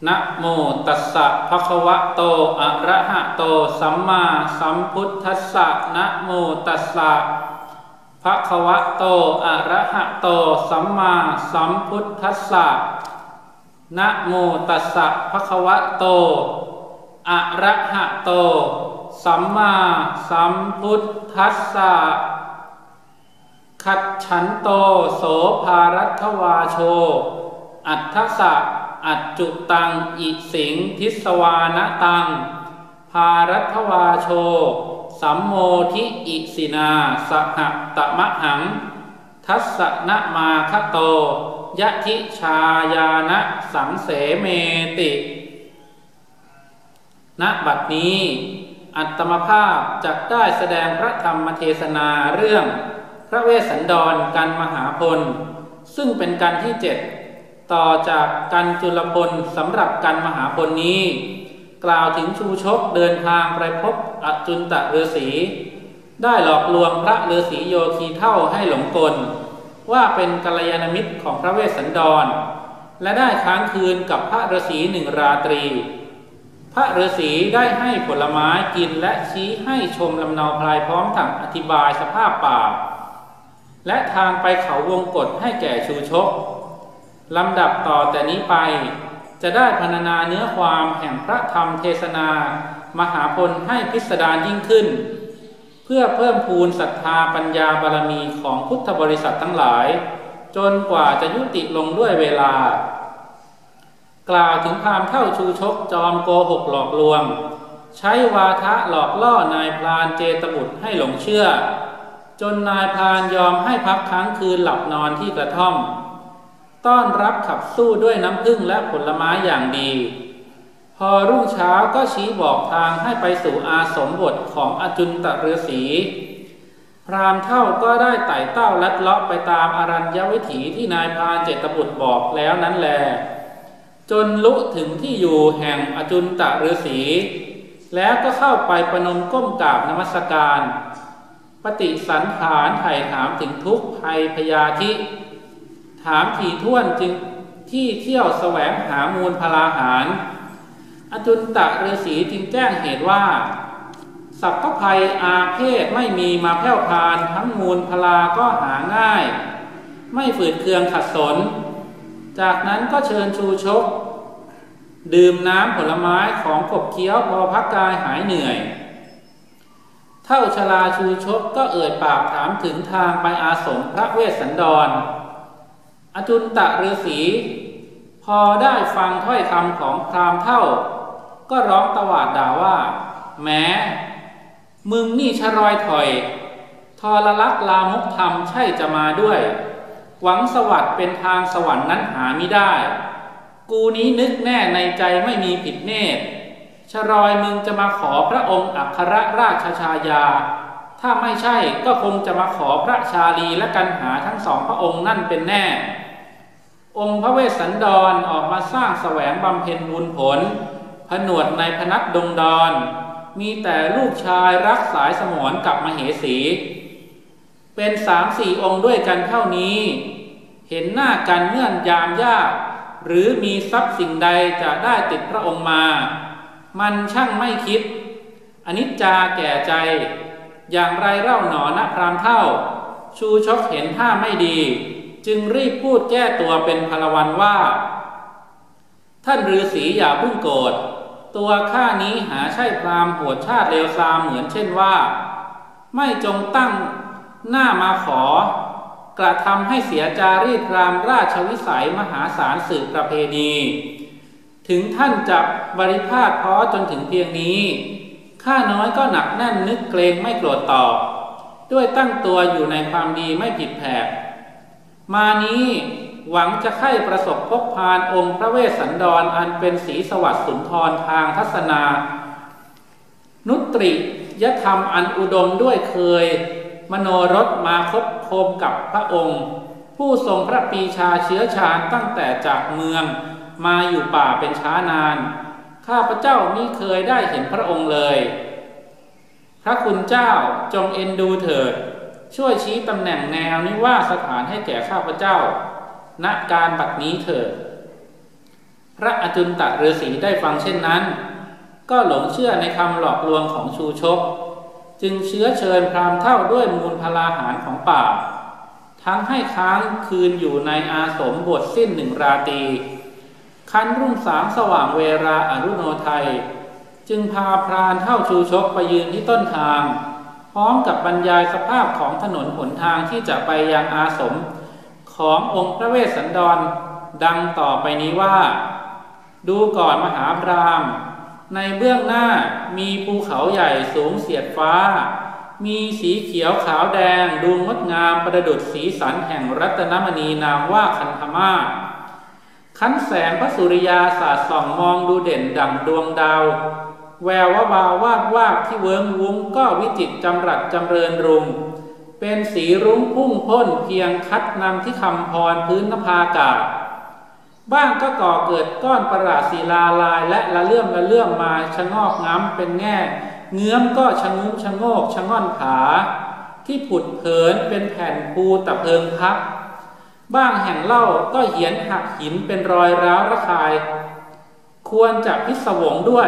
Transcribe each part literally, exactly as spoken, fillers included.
นะโมตัสสะภะคะวะโตอะระหะโตสัมมาสัมพุทธัสสะนะโมตัสสะภะคะวะโตอะระหะโตสัมมาสัมพุทธัสสะนะโมตัสสะภะคะวะโตอะระหะโตสัมมาสัมพุทธัสสะคัจฉันโตโสภารัตถวาโชอัตถสะอัจจุตังอิสิงทิสวานตังภารัตถวาโชสัมโมทิอิสินาสหตมะหังทัสสะนะมาคะโตยะทิชายานะสังเสเมติณบัดนี้อัตตมภาพจักได้แสดงพระธรรมเทศนาเรื่องพระเวสสันดรกันมหาพลซึ่งเป็นกันที่เจ็ดต่อจากกันจุลพลสำหรับกันมหาพลนี้กล่าวถึงชูชกเดินทางไปพบอจุนตฤาษีได้หลอกลวงพระฤาษีโยคีเท่าให้หลงกลว่าเป็นกัลยาณมิตรของพระเวสสันดรและได้ค้างคืนกับพระฤาษีหนึ่งราตรีพระฤาษีได้ให้ผลไม้กินและชี้ให้ชมลำเนาพลายพร้อมทั้งอธิบายสภาพป่าและทางไปเขาวงกฏให้แก่ชูชกลำดับต่อแต่นี้ไปจะได้พรรณนาเนื้อความแห่งพระธรรมเทศนามหาพลให้พิสดารยิ่งขึ้นเพื่อเพิ่มพูนศรัทธาปัญญาบารมีของพุทธบริษัททั้งหลายจนกว่าจะยุติลงด้วยเวลากล่าวถึงพราหมณ์เท่าชูชกจอมโกหกหลอกลวงใช้วาทะหลอกล่อนายพรานเจตบุตรให้หลงเชื่อจนนายพรานยอมให้พักค้างคืนหลับนอนที่กระท่อมต้อนรับขับสู้ด้วยน้ำผึ้งและผลไม้อย่างดีพอรุ่งเช้าก็ชี้บอกทางให้ไปสู่อาสมบทของอจุนตฤาษีพราหมณ์เท่าก็ได้ไต่เต้าลัดเลาะไปตามอรัญญวิถีที่นายพรานเจตบุตรบอกแล้วนั้นแลจนลุถึงที่อยู่แห่งอจุนตฤาษีแล้วก็เข้าไปประนมก้มกราบนมัสการปฏิสันถานไถ่ถามถึงทุกข์ภัยพยาธิถามถี่ถ้วนจึงที่เที่ยวแสวงหามูลพลาหารอจุนตฤาษีจึงแจ้งเหตุว่าสัพพภัยอาเพศไม่มีมาแผ่วพานทั้งมูลพลาก็หาง่ายไม่ฝืดเคืองขัดสนจากนั้นก็เชิญชูชกดื่มน้ำผลไม้ของขบเคี้ยวพอพักกายหายเหนื่อยเท่าชราชูชกก็เอ่ยปากถามถึงทางไปอาสมพระเวสสันดรอจุนตฤาษีพอได้ฟังถ้อยคำของพราหมณ์เท่าก็ร้องตวาดด่าว่าแม้มึงนี่ชะรอยถอยทรลักษณ์ลามกธรรมใช่จะมาด้วยหวังสวัสดิ์เป็นทางสวรรค์นั้นหามิได้กูนี้นึกแน่ในใจไม่มีผิดเนตรชะรอยมึงจะมาขอพระองค์อัครราชชายาถ้าไม่ใช่ก็คงจะมาขอพระชาลีและกันหาทั้งสองพระองค์นั่นเป็นแน่องค์พระเวสสันดรออกมาสร้างแสวงบำเพ็ญบุญผลผนวดในพนัสดงดอนมีแต่ลูกชายรักสายสมรกับมเหสีเป็นสามสี่องค์ด้วยกันเท่านี้เห็นหน้ากันเงื่อนยามยากหรือมีทรัพย์สิ่งใดจะได้ติดพระองค์มามันช่างไม่คิดอนิจจาแก่ใจอย่างไรเล่าหนอนะพราหมณ์เท่าชูชกเห็นท่าไม่ดีจึงรีบพูดแก้ตัวเป็นพลวันว่าท่านฤาษีอย่าเพิ่งโกรธตัวข้านี้หาใช่พราหมณ์โหดชาติเลวทรามเหมือนเช่นว่าไม่จงตั้งหน้ามาขอกระทำให้เสียจารีตรามราชวิสัยมหาศาลสืบประเพณีถึงท่านจะบริพาทเพราะจนถึงเพียงนี้ข้าน้อยก็หนักแน่นนึกเกรงไม่โกรธตอบด้วยตั้งตัวอยู่ในความดีไม่ผิดแผกมานี้หวังจะไข้ประสบพบพานองค์พระเวสสันดรอันเป็นศรีสวัสดิ์สุนทรทางทัศนานุตริยธรรมอันอุดมด้วยเคยมโนรสมาคบโคมกับพระองค์ผู้ทรงพระปรีชาเชื้อชาญตั้งแต่จากเมืองมาอยู่ป่าเป็นช้านานข้าพเจ้ามิเคยได้เห็นพระองค์เลยพระคุณเจ้าจงเอ็นดูเถิดช่วยชี้ตำแหน่งแนวนิวาสถานให้แก่ข้าพเจ้าณการบัดนี้เถิดพระอจุนตฤาษีได้ฟังเช่นนั้นก็หลงเชื่อในคำหลอกลวงของชูชกจึงเชื้อเชิญพราหมณ์เท่าด้วยมูลพลาหารของป่าทั้งให้ค้างคืนอยู่ในอาสมบวชสิ้นหนึ่งราตรีคันรุ่งสางสว่างเวลาอรุโนไทยจึงพาพรานเท่าชูชกไปยืนที่ต้นทางพร้อมกับบรรยายสภาพของถนนหนทางที่จะไปยังอาสมขององค์พระเวสสันดรดังต่อไปนี้ว่าดูก่อนมหาพราหมณ์ในเบื้องหน้ามีภูเขาใหญ่สูงเสียดฟ้ามีสีเขียวขาวแดงดูงดงามประดุจสีสันแห่งรัตนมณีนามว่าคันธมาศคันแสงพระสุริยาสาดส่องมองดูเด่นดั่งดวงดาวแวววาวาวาบวาบที่เวิ้งวุ้งก็วิจิตรจำรัดจำเริญรุงเป็นสีรุ้งพุ่งพ้นเพียงคัดนำที่คำพรพื้นนภาอากาศบ้างก็ก่อเกิดก้อนประหลาดศิลาลายและละเลื่อมละเลื่อมมาชะงอกง้ำเป็นแง่เงื้อมก็ชะงุ้มชะโงกชะง่อนผาที่ผุดเผินเป็นแผ่นปูตะเพิงพับบ้างแห่งเล่าก็เหียนหักหินเป็นรอยร้าวระคายควรจะพิศวงด้วย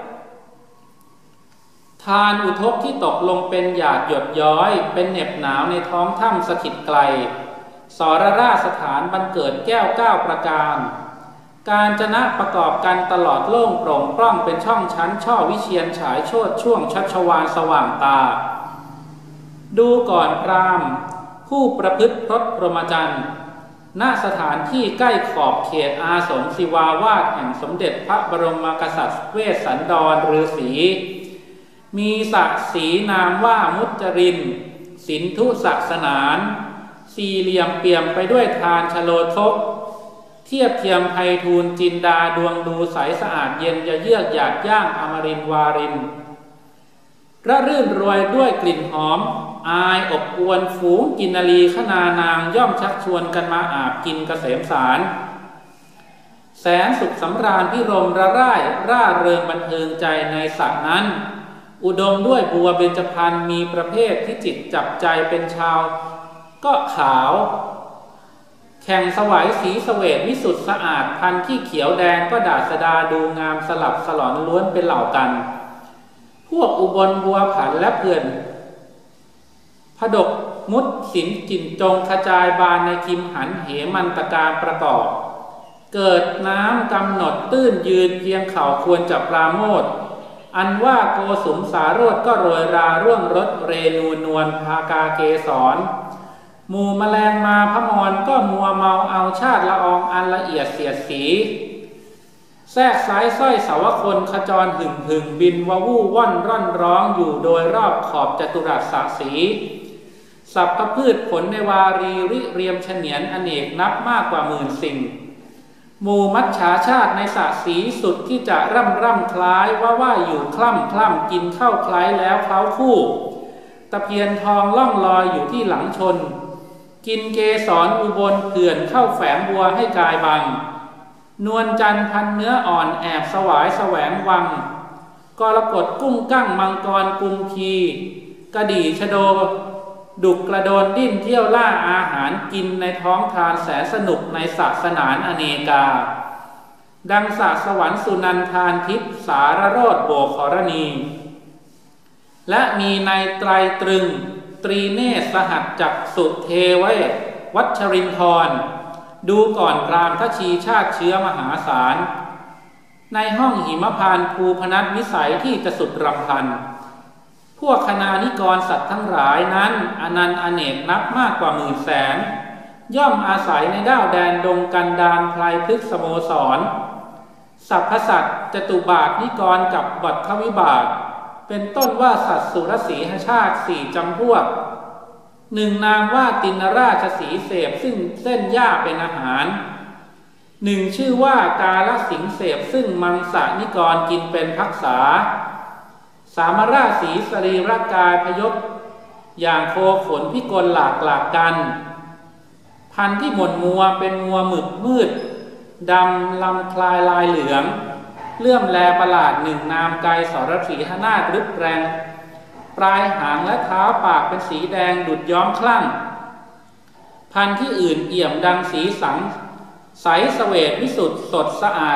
ทานอุทกที่ตกลงเป็นหยาดหยดย้อยเป็นเหน็บหนาวในท้องถ้ำสถิตไกลสรราชสถานบันเกิดแก้วเก้าประการการจนะประกอบกันตลอดโล่งโปร่งปล้องเป็นช่องชั้นช่อวิเชียรฉายโชติช่วงชัชวาลสว่างตาดูก่อนพราหมณ์ผู้ประพฤติพรตพรหมจรรย์ณสถานที่ใกล้ขอบเขตอาสมศิวาวาสแห่งสมเด็จพระบรมกษัตริย์เวสสันดรฤาษีมีศักดิ์ศรีนามว่ามุจรินสินธุศักสนานสี่เหลี่ยมเปี่ยมไปด้วยทานชโลทกเทียบเทียมไพฑูรย์จินดาดวงดูใสสะอาดเย็นจะเยือกหยาดย่างอมรินวารินระรื่นรวยด้วยกลิ่นหอมอายอบอวนฝูงกินนารีขนานางย่อมชักชวนกันมาอาบกินเกษมสารแสนสุขสำราญพิรมระร่ายร่าเริงบันเทิงใจในสระนั้นอุดมด้วยบัวเบญจพรรณมีประเภทที่จิตจับใจเป็นชาวก็ขาวแข่งสวายสีเสวตวิสุทธิสะอาดพันธุ์ที่เขียวแดงก็ดาษดาดูงามสลับสลอนล้วนเป็นเหล่ากันพวกอุบลบัวผันและเพื่อนผดกมุดสินจินจงกระจายบานในคิมหันเหมันตการประกอบเกิดน้ำกำหนดตื้นยืนเพียงเข่าควรจับปราโมทย์อันว่าโกสุมสาโรธก็โรยราร่วงรถเรนูนวลภากาเกสรหมู่แมลงมาพมรก็มัวเมาเอาชาติละอองอันละเอียดเสียดสีแทรกสายสร้อยสาวคนขจรหึ่งหึ่งบินวาวู่ว่อนร่อนร้องอยู่โดยรอบขอบจัตุรัสสะสีสัพพพืชผลในวารีริเรียมเฉนียนอเนกนับมากกว่าหมื่นสิ่งหมู่มัจฉาชาติในสะสีสุดที่จะร่ำร่ำคล้ายว่าว่าอยู่คล่ำคล่ำกินเข้าคล้ายแล้วเคล้าคู่ตะเพียนทองล่องลอยอยู่ที่หลังชนกินเกสรอุบลเขื่อนเข้าแฝงบัวให้กายบังนวลจันทร์พันเนื้ออ่อนแอบสวายแสวงวังกรกฎกุ้งกั้งมังกรกุมพีกระดี่ชโดดุกกระโดนดิ้นเที่ยวล่าอาหารกินในท้องทานแสนสนุกในศาสนานอเนกาดังสาสวรรค์สุนันทานทิพย์สารโรธโบขรณีและมีในไตรตรึงตรีเนศสหัสจักสุเทเววัชรินทรดูก่อนพราหมณ์ทชีชาติเชื้อมหาศาลในห้องหิมพานต์ภูพนัสวิสัยที่จะสุดรำพันพวกคณานิกรสัตว์ทั้งหลายนั้นอนันต์อเนกนับมากกว่าหมื่นแสนย่อมอาศัยในด้าวแดนดงกันดารไพรพฤกษสโมสรสัพพสัตว์จตุบาทนิกรกับบัตถวิบากเป็นต้นว่าสัตว์สุรสีหชาติสี่จำพวกหนึ่งนามว่าตินราชสีเสพซึ่งเส้นหญ้าเป็นอาหารหนึ่งชื่อว่ากาลสิงเสพซึ่งมังสะนิกรกินเป็นภักษาสามราชสีสรีรกายพยพอย่างโคขนพิกลหลากหลากกันพันธุ์ที่หม่นมัวเป็นมัวหมึกมืดดำลำคลายลายเหลืองเลื่อมแลประหลาดหนึ่งนามไกสรถีหนาฏรึกแรงปลายหางและเท้าปากเป็นสีแดงดุจย้อมคลั่งพันธุ์ที่อื่นเอี่ยมดังสีสังใสเสวตวิสุทธิสดสะอาด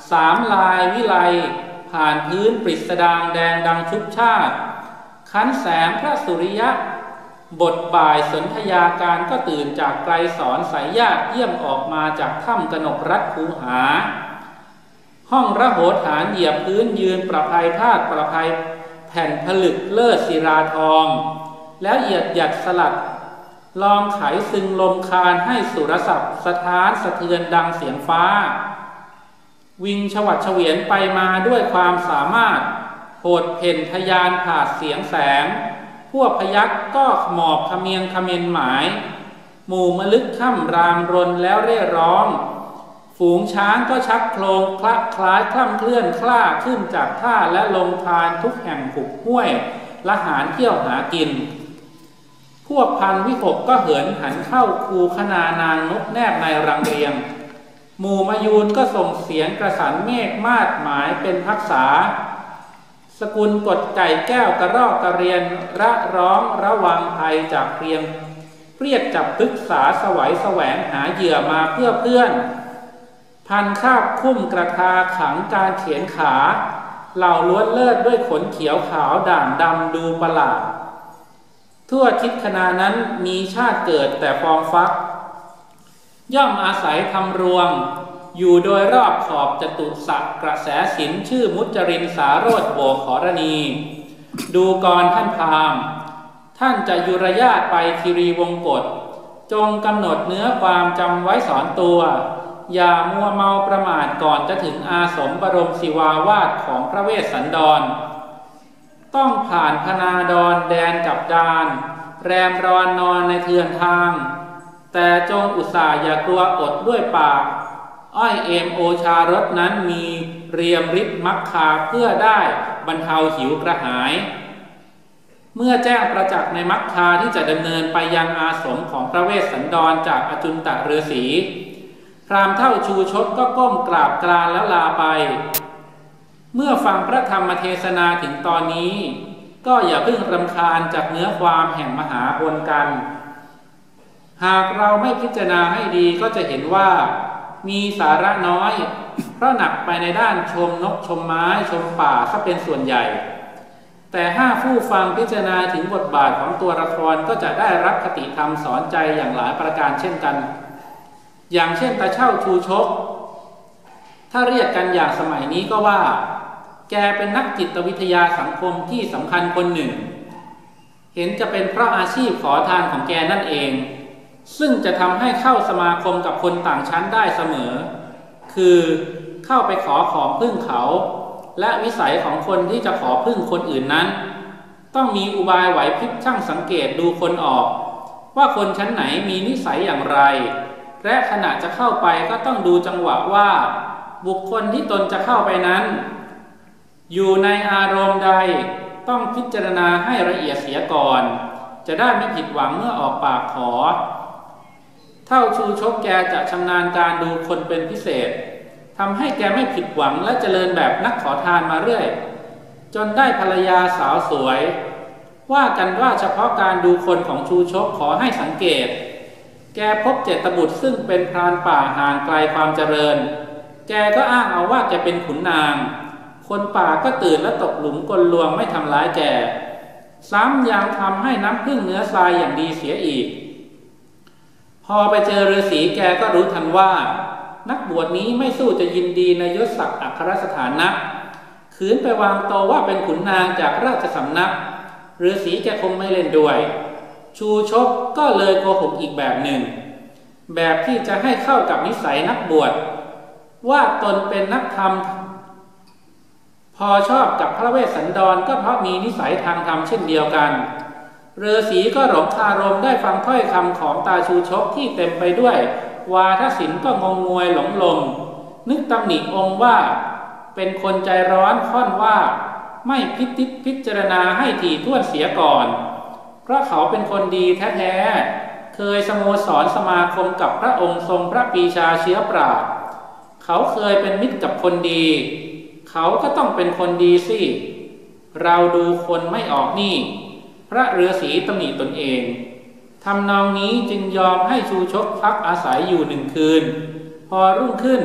สามลายวิไลผ่านพื้นปริศดางแดงดังชุบชาติคันแสงพระสุริยะบทบ่ายสนธยาการก็ตื่นจากไกลสอนสายญาติเยี่ยมออกมาจากถ้ำกนกรัฐคูหาห้องระโหฐานเหยียบพื้นยืนประภัยธาตุประภัยแผ่นผลึกเลิศศิราทองแล้วเหยียดหยัดสลัดลองไขซึงลมคานให้สุรศัพท์สถานสะเทือนดังเสียงฟ้าวิงฉวัดเฉวียนไปมาด้วยความสามารถโหดเพ่นทยานผาดเสียงแสงพวกพยัคฆ์ก็หมอบขเมียงขเมนหมายหมู่มลึกค่ำรามรนแล้วเร่ร้องฝูงช้างก็ชักโคลงคละคล้ายคล่ำเคลื่อนคล้าขึ้นจากท่าและลงทานทุกแห่งหุบห้วยละหารเที่ยวหากินพวกพันวิหกก็เหินหันเข้าคูขนานางนกแนบในรังเรียงหมู่มายูนก็ส่งเสียงกระสันเมฆมาดหมายเป็นพักษาสกุลกดไก่แก้วกระรอกกระเรียนระร้องระวังภัยจากเพียงเปรียกจับพึกษาสวัยแสวงหาเหยื่อมาเพื่อเพื่อนพันคาบคุ้มกระทาขังการเขียนขาเหล่าล้วนเลิศด้วยขนเขียวขาวด่างดำดูประหลาดทั่วทิศคณานั้นมีชาติเกิดแต่ฟองฟักย่อมอาศัยทำรวงอยู่โดยรอบขอบจตุสักกระแสสินชื่อมุจรินสาโรธโบขรณีดูกรท่านพราหมณ์ท่านจะยุรญาตไปคีรีวงกฏจงกำหนดเนื้อความจำไว้สอนตัวอย่ามัวเมาประมาทก่อนจะถึงอาสมบรมศิวาวาสของพระเวสสันดรต้องผ่านพนาดรแดนกับดานแรมรอนนอนในเทือนทางแต่จงอุตส่าห์อย่ากลัวอดด้วยปากอ้อยเอมโอชารสนั้นมีเรียมฤทธิ์มักคาเพื่อได้บรรเทาหิวกระหายเมื่อแจ้งประจักษ์ในมักคาที่จะดำเนินไปยังอาสมของพระเวสสันดรจากอจุนตฤาษีพราหมณ์เท่าชูชกก็ก้มกราบกรานแล้วลาไปเมื่อฟังพระธรรมเทศนาถึงตอนนี้ก็อย่าเพิ่งรำคาญจากเนื้อความแห่งมหาบนกันหากเราไม่พิจารณาให้ดีก็จะเห็นว่ามีสาระน้อยเพราะหนักไปในด้านชมนกชมไม้ชมป่าซะเป็นส่วนใหญ่แต่ถ้าผู้ฟังพิจารณาถึงบทบาทของตัวละครก็จะได้รับคติธรรมสอนใจอย่างหลายประการเช่นกันอย่างเช่นตาเช่าชูชกถ้าเรียกกันอย่างสมัยนี้ก็ว่าแกเป็นนักจิตวิทยาสังคมที่สำคัญคนหนึ่งเห็นจะเป็นเพราะอาชีพขอทานของแกนั่นเองซึ่งจะทำให้เข้าสมาคมกับคนต่างชั้นได้เสมอคือเข้าไปขอของพึ่งเขาและวิสัยของคนที่จะขอพึ่งคนอื่นนั้นต้องมีอุบายไหวพริบช่างสังเกตดูคนออกว่าคนชั้นไหนมีนิสัยอย่างไรและขณะจะเข้าไปก็ต้องดูจังหวะว่าบุคคลที่ตนจะเข้าไปนั้นอยู่ในอารมณ์ใดต้องพิจารณาให้ละเอียดเสียก่อนจะได้ไม่ผิดหวังเมื่อออกปากขอเท่าชูชกแกจะชำนาญการดูคนเป็นพิเศษทำให้แกไม่ผิดหวังและเจริญแบบนักขอทานมาเรื่อยจนได้ภรรยาสาวสวยว่ากันว่าเฉพาะการดูคนของชูชกขอให้สังเกตแกพบเจตบุตรซึ่งเป็นพรานป่าห่างไกลความเจริญแกก็อ้างเอาว่าแกเป็นขุนนางคนป่าก็ตื่นและตกหลุมกลลวงไม่ทำร้ายแกซ้ำยังทำให้น้ำพึ่งเนื้อทรายอย่างดีเสียอีกพอไปเจอฤาษีแกก็รู้ทันว่านักบวชนี้ไม่สู้จะยินดีในยศศักดิ์อัครสถานะขืนไปวางตัวว่าเป็นขุนนางจากราชสำนักฤาษีแกคงไม่เล่นด้วยชูชกก็เลยโกหกอีกแบบหนึ่งแบบที่จะให้เข้ากับนิสัยนักบวชว่าตนเป็นนักธรรมพอชอบกับพระเวสสันดรก็เพราะมีนิสัยทางธรรมเช่นเดียวกันฤาษีก็หลงคารมได้ฟังถ้อยคำของตาชูชกที่เต็มไปด้วยวาทศิลป์ก็งงงวยหลงลมนึกตำหนิองค์ว่าเป็นคนใจร้อนค่อนว่าไม่พิจิตพิจารณาให้ถี่ถ้วนเสียก่อนเพราะเขาเป็นคนดีแท้ๆเคยสโมสรสมาคมกับพระองค์ทรงพระปรีชาเชื้อปราชญ์เขาเคยเป็นมิตรกับคนดีเขาก็ต้องเป็นคนดีสิเราดูคนไม่ออกนี่พระฤาษีตำหนิตนเองทำนองนี้จึงยอมให้ชูชกพักอาศัยอยู่หนึ่งคืนพอรุ่งขึ้น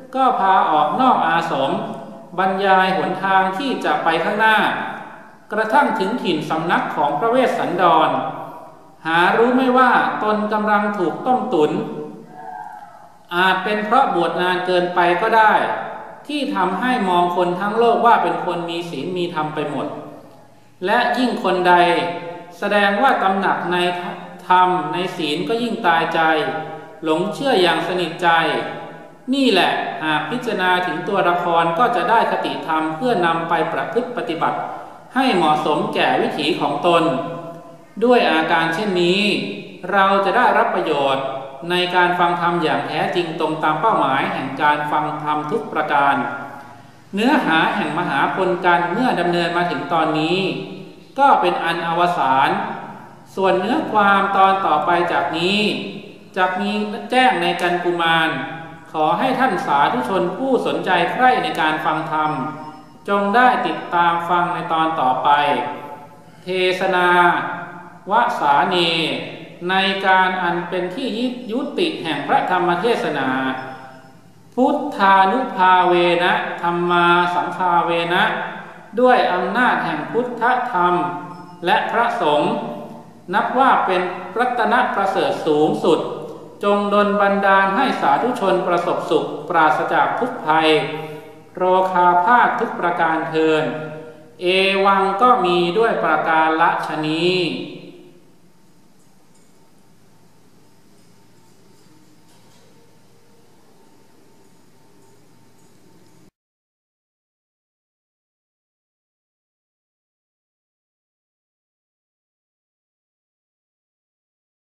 ก็พาออกนอกอาสมบรรยายหนทางที่จะไปข้างหน้ากระทั่งถึงถิ่นสำนักของพระเวสสันดรหารู้ไม่ว่าตนกำลังถูกต้มตุนอาจเป็นเพราะบวชนานเกินไปก็ได้ที่ทำให้มองคนทั้งโลกว่าเป็นคนมีศีลมีธรรมไปหมดและยิ่งคนใดแสดงว่าตำหนักในธรรมในศีลก็ยิ่งตายใจหลงเชื่ออย่างสนิทใจนี่แหละหากพิจารณาถึงตัวละครก็จะได้คติธรรมเพื่อนำไปประพฤติปฏิบัติให้เหมาะสมแก่วิถีของตนด้วยอาการเช่นนี้เราจะได้รับประโยชน์ในการฟังธรรมอย่างแท้จริงตรงตามเป้าหมายแห่งการฟังธรรมทุกประการเนื้อหาแห่งมหาพลกันเมื่อดำเนินมาถึงตอนนี้ก็เป็นอันอวสานส่วนเนื้อความตอนต่อไปจากนี้จะมีแจ้งในกันกุมารขอให้ท่านสาธุชนผู้สนใจใคร่ในการฟังธรรมจงได้ติดตามฟังในตอนต่อไปเทศนาวสาเนในการอันเป็นที่ยุติแห่งพระธรรมเทศนาพุทธานุภาเวนะธรรมาสังฆาเวนะด้วยอำนาจแห่งพุทธธรรมและพระสงฆ์นับว่าเป็นรัตนะประเสริฐสูงสุดจงดลบันดาลให้สาธุชนประสบสุขปราศจากทุกภัยโรคาพาธทุกประการเทินเอวังก็มีด้วยประการละชนี